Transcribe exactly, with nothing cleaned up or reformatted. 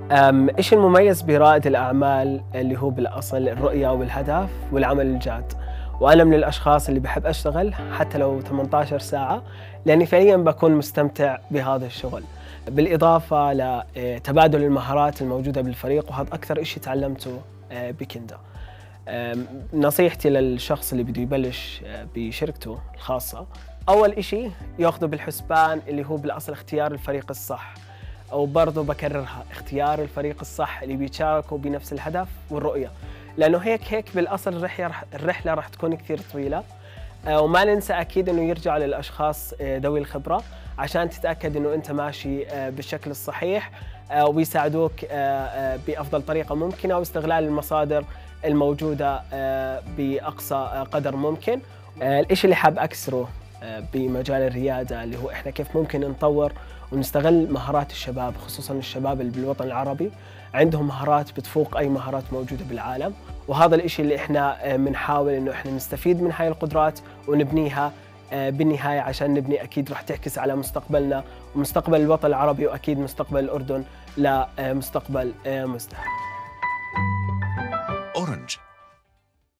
أم، إيش المميز برائد الأعمال اللي هو بالأصل الرؤية والهدف والعمل الجاد. وأنا من الأشخاص اللي بحب أشتغل حتى لو ثمانية عشر ساعة، لأني فعليا بكون مستمتع بهذا الشغل، بالإضافة لتبادل المهارات الموجودة بالفريق، وهذا أكثر إشي تعلمته آه، بكندا. أم، نصيحتي للشخص اللي بده يبلش آه، بشركته الخاصة، أول إشي يأخذه بالحسبان اللي هو بالأصل اختيار الفريق الصح، أو برضو بكررها، اختيار الفريق الصح اللي بيتشاركوا بنفس الهدف والرؤية، لأنه هيك هيك بالأصل الرحلة رح الرحلة راح تكون كثير طويلة. آه، وما ننسى أكيد إنه يرجع للأشخاص آه، ذوي الخبرة عشان تتأكد إنه أنت ماشي آه، بالشكل الصحيح، آه، ويساعدوك آه، آه، بأفضل طريقة ممكنة، واستغلال المصادر الموجودة آه، بأقصى آه، قدر ممكن. آه، الإشي اللي حاب أكسره آه، بمجال الريادة اللي هو إحنا كيف ممكن نطور ونستغل مهارات الشباب، خصوصاً الشباب اللي بالوطن العربي عندهم مهارات بتفوق أي مهارات موجودة بالعالم، وهذا الإشي اللي إحنا بنحاول إنه إحنا نستفيد من هاي القدرات ونبنيها بالنهاية، عشان نبني أكيد رح تعكس على مستقبلنا ومستقبل الوطن العربي، وأكيد مستقبل الأردن لمستقبل مزدهر.